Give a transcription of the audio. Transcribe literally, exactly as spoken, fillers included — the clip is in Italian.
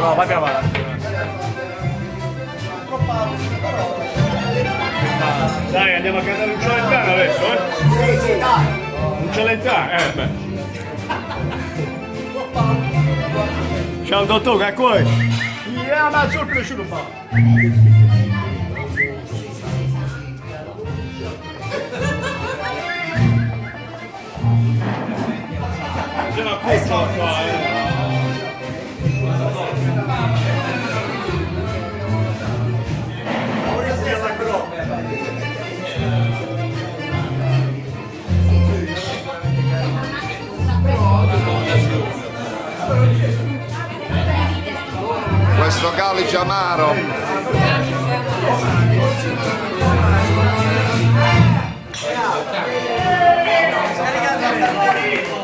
No, vai più avanti. Dai, andiamo a cantare un Celentano adesso, eh? Sì, sì, dai. Un Celentano, eh beh. Ciao dottor, che qua? Ja, ma sul cresciuto fa. Andiamo a questo qua, eh. Questo calice amaro. Scaricate